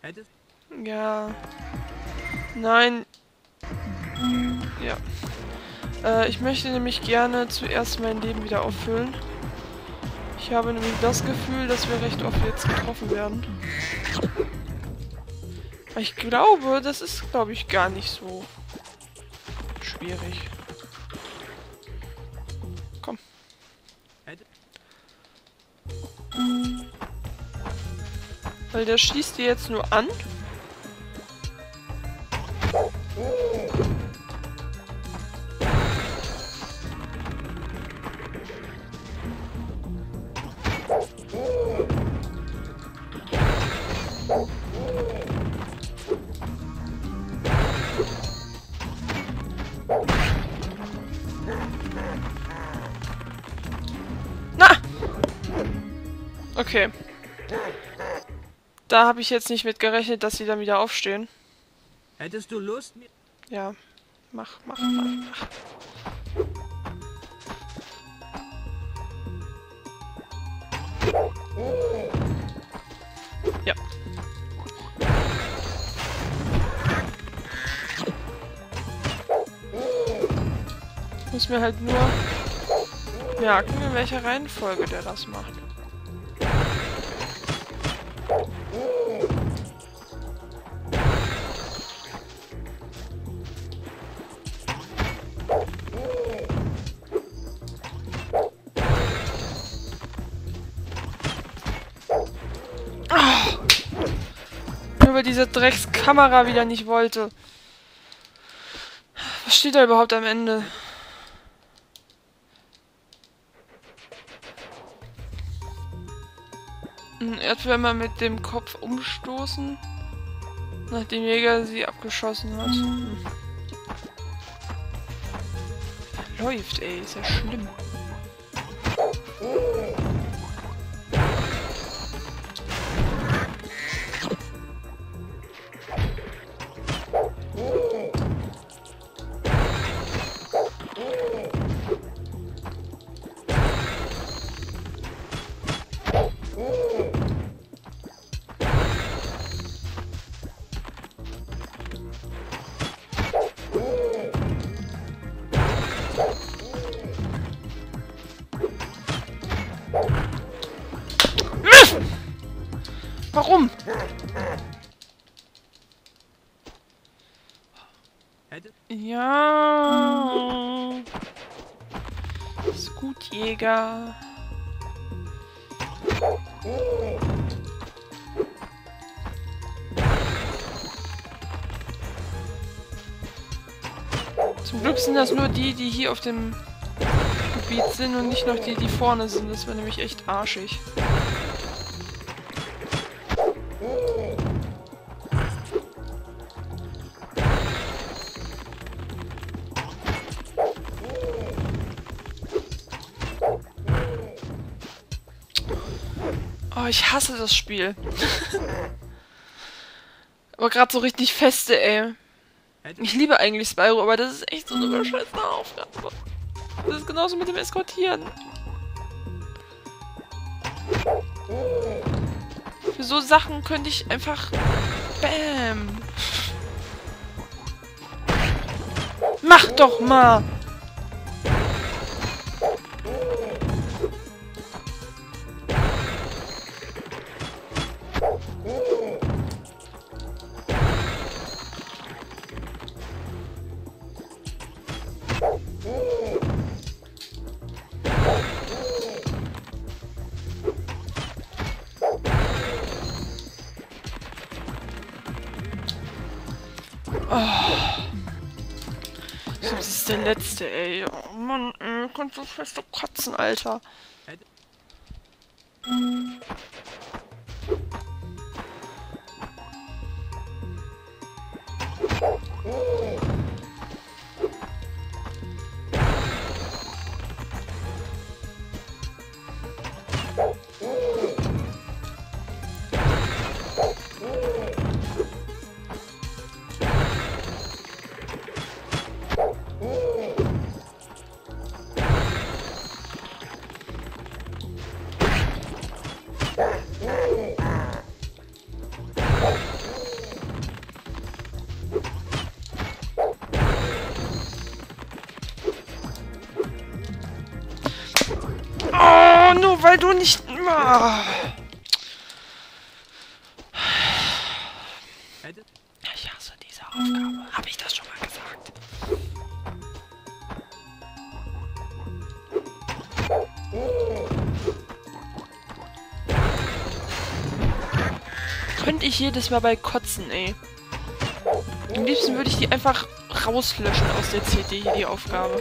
Ja. Nein. Ja. Ich möchte nämlich gerne zuerst mein Leben wieder auffüllen. Ich habe nämlich das Gefühl, dass wir recht oft jetzt getroffen werden. Aber ich glaube, das ist, glaube ich, gar nicht so schwierig. Komm. Weil der schießt die jetzt nur an. Na! Okay. Da habe ich jetzt nicht mit gerechnet, dass sie dann wieder aufstehen. Hättest du Lust, mir... Ja. Mach. Ja. Ich muss mir halt nur merken, in welcher Reihenfolge der das macht. Nur weil diese Dreckskamera wieder nicht wollte. Was steht da überhaupt am Ende? Ein Erdwärmer mit dem Kopf umstoßen, nachdem Jäger sie abgeschossen hat. Läuft, ey, ist ja schlimm. Warum? Ja. Ist gut, Jäger. Zum Glück sind das nur die, die hier auf dem Gebiet sind und nicht noch die, die vorne sind. Das wäre nämlich echt arschig. Oh, ich hasse das Spiel. Aber gerade so richtig feste, ey. Ich liebe eigentlich Spyro, aber das ist echt so eine beschissene Aufgabe. Das ist genauso mit dem Eskortieren. Für so Sachen könnte ich einfach... Bäm. Mach doch mal! Ich glaube, das ist der letzte, ey. Oh Mann, ey. Kannst du fest kotzen, Alter. Ah. Ich hasse diese Aufgabe. Habe ich das schon mal gesagt? Könnte ich jedes Mal bei kotzen, ey. Am liebsten würde ich die einfach rauslöschen aus der CD, hier die Aufgabe.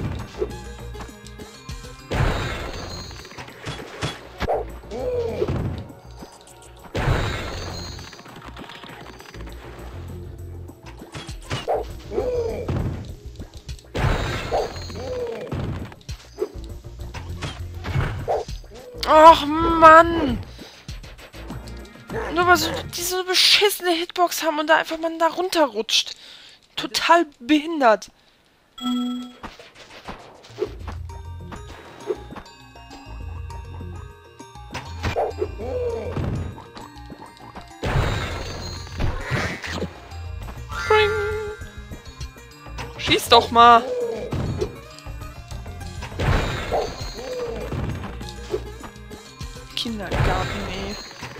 Ach, Mann! Nur weil sie diese beschissene Hitbox haben und da einfach man da runterrutscht. Total behindert. Spring. Schieß doch mal. Kindergarten, ey.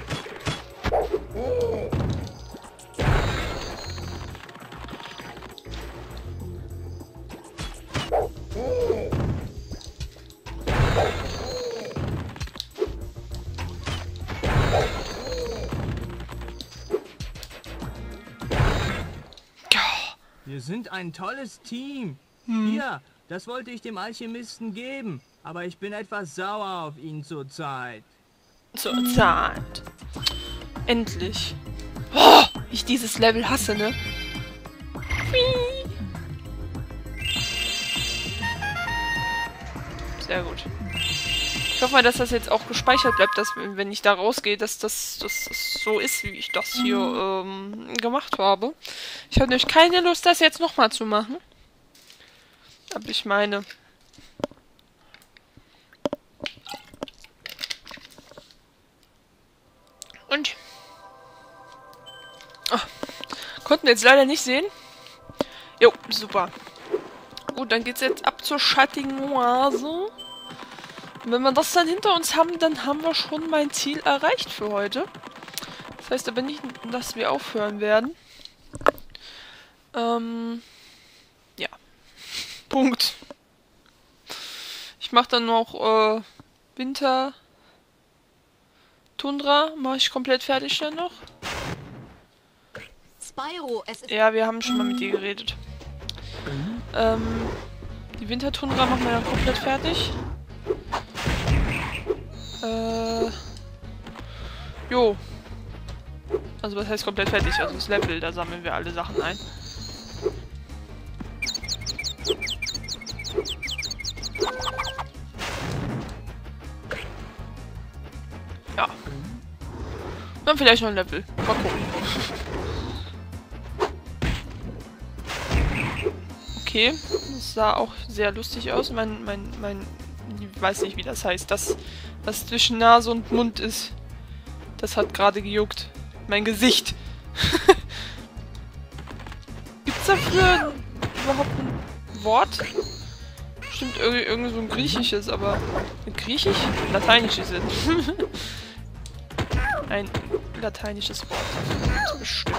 Wir sind ein tolles Team. Hier, das wollte ich dem Alchemisten geben. Aber ich bin etwas sauer auf ihn zurzeit. Zurzeit. Endlich. Oh, ich dieses Level hasse, ne? Sehr gut. Ich hoffe mal, dass das jetzt auch gespeichert bleibt, dass, wenn ich da rausgehe, dass das so ist, wie ich das hier gemacht habe. Ich habe nämlich keine Lust, das jetzt nochmal zu machen. Aber ich meine... Und... Oh, konnten wir jetzt leider nicht sehen. Jo, super. Gut, dann geht's jetzt ab zur schattigen Oase. Und wenn wir das dann hinter uns haben, dann haben wir schon mein Ziel erreicht für heute. Das heißt aber nicht, dass wir aufhören werden. Ja. Punkt. Ich mache dann noch Winter Tundra. Mache ich komplett fertig dann noch. Spyro, es ist... Ja, wir haben schon mal mit dir geredet. Die Wintertundra machen wir dann komplett fertig. Jo. Also was heißt komplett fertig? Also das Level, da sammeln wir alle Sachen ein. Ja. Dann vielleicht noch ein Level. Mal gucken. Okay, das sah auch sehr lustig aus. Ich weiß nicht, wie das heißt. Das, was zwischen Nase und Mund ist, das hat gerade gejuckt. Mein Gesicht. Gibt's dafür überhaupt ein Wort? Stimmt, irgendwie so ein griechisches, aber... Griechisch? Lateinisches sind. Ein lateinisches Wort. Dafür bestimmt.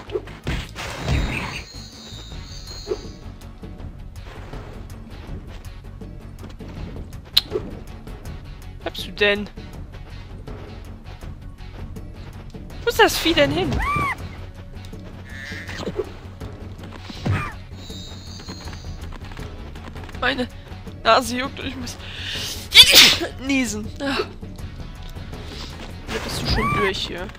Was bleibst du denn? Wo ist das Vieh denn hin? Meine Nase juckt und ich muss niesen. Ach. Da bist du schon durch hier.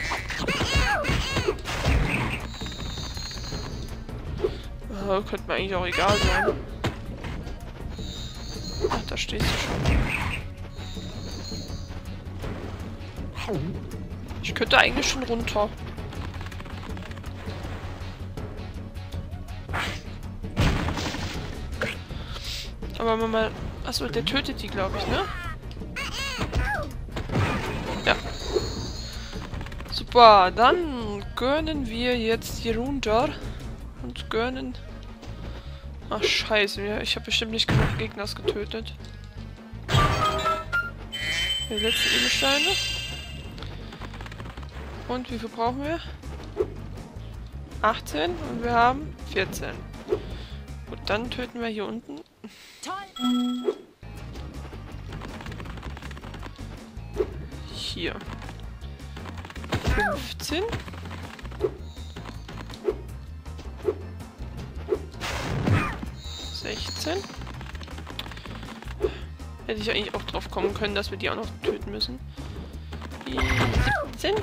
Oh, könnte mir eigentlich auch egal sein. Ach, da stehst du schon. Ich könnte eigentlich schon runter. Aber wenn man... Achso, der tötet die, glaube ich, ne? Ja. Super, dann gönnen wir jetzt hier runter. Und gönnen... Ach, scheiße, ich habe bestimmt nicht genug Gegner getötet. Die letzten Edelsteine. Und wie viel brauchen wir? 18 und wir haben 14. Gut, dann töten wir hier unten. Toll! Hier. 15. Hätte ich eigentlich auch drauf kommen können, dass wir die auch noch töten müssen. 17.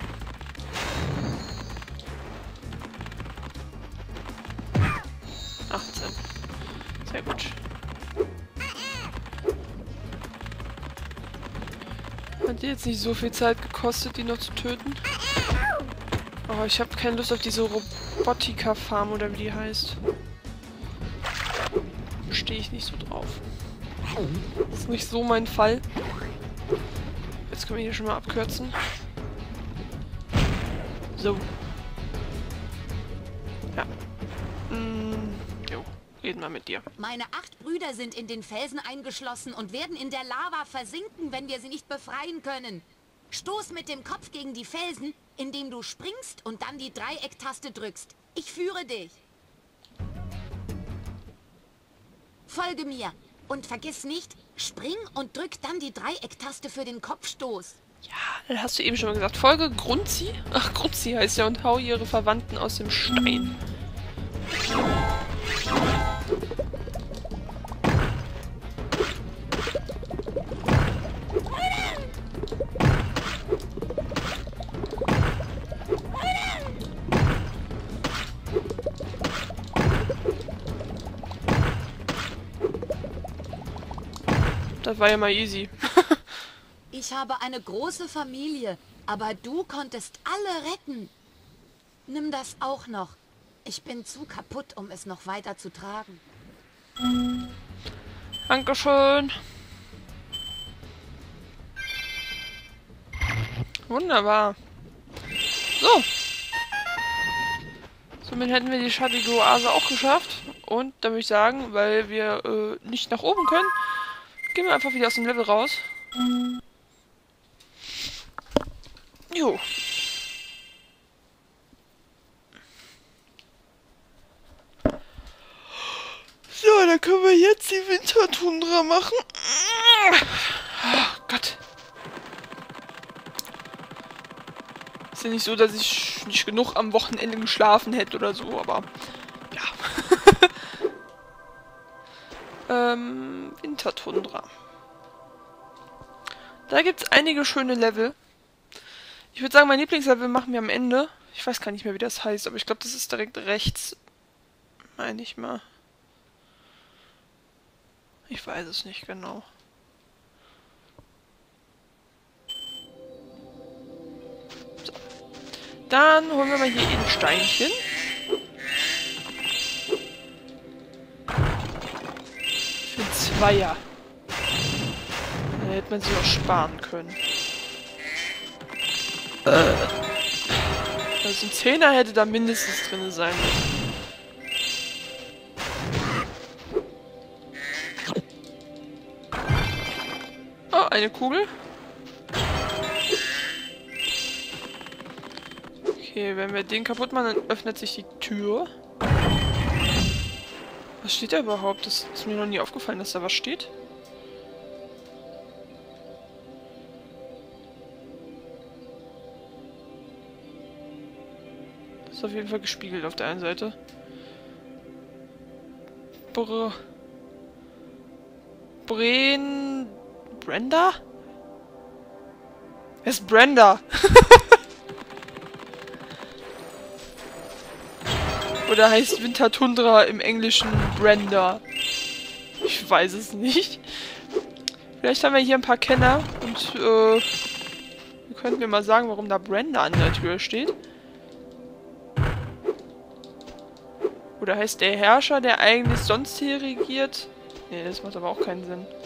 Sehr gut. Hat die jetzt nicht so viel Zeit gekostet, die noch zu töten? Oh, ich habe keine Lust auf diese Robotika-Farm oder wie die heißt. Stehe ich nicht so drauf. Das ist nicht so mein Fall. Jetzt können wir hier schon mal abkürzen. So. Ja. Jo, reden wir mit dir. Meine 8 Brüder sind in den Felsen eingeschlossen und werden in der Lava versinken, wenn wir sie nicht befreien können. Stoß mit dem Kopf gegen die Felsen, indem du springst und dann die Dreiecktaste drückst. Ich führe dich. Folge mir. Und vergiss nicht, spring und drück dann die Dreiecktaste für den Kopfstoß. Ja, dann hast du eben schon mal gesagt. Folge Grunzi. Ach, Grunzi heißt ja und hau ihre Verwandten aus dem Stein. Das war ja mal easy. Ich habe eine große Familie, aber du konntest alle retten. Nimm das auch noch. Ich bin zu kaputt, um es noch weiter zu tragen. Dankeschön. Wunderbar. So. Somit hätten wir die schattige Oase auch geschafft. Und da würde ich sagen, weil wir nicht nach oben können, gehen wir einfach wieder aus dem Level raus. Jo. So, dann können wir jetzt die Wintertundra machen. Oh Gott. Ist ja nicht so, dass ich nicht genug am Wochenende geschlafen hätte oder so, aber ja. Wintertundra. Da gibt es einige schöne Level. Ich würde sagen, mein Lieblingslevel machen wir am Ende. Ich weiß gar nicht mehr, wie das heißt, aber ich glaube, das ist direkt rechts. Meine ich mal. Ich weiß es nicht genau. So. Dann holen wir mal hier ein Steinchen. Für ein Zweier. Da hätte man sich auch sparen können. Also ein Zehner hätte da mindestens drin sein müssen. Oh, eine Kugel. Okay, wenn wir den kaputt machen, dann öffnet sich die Tür. Was steht da überhaupt? Das ist mir noch nie aufgefallen, dass da was steht. Ist auf jeden Fall gespiegelt auf der einen Seite. Brenda? Wer ist Brenda? Oder heißt Wintertundra im Englischen Brenda? Ich weiß es nicht. Vielleicht haben wir hier ein paar Kenner und ihr könnt mir mal sagen, warum da Brenda an der Tür steht. Oder heißt der Herrscher, der eigentlich sonst hier regiert? Nee, das macht aber auch keinen Sinn.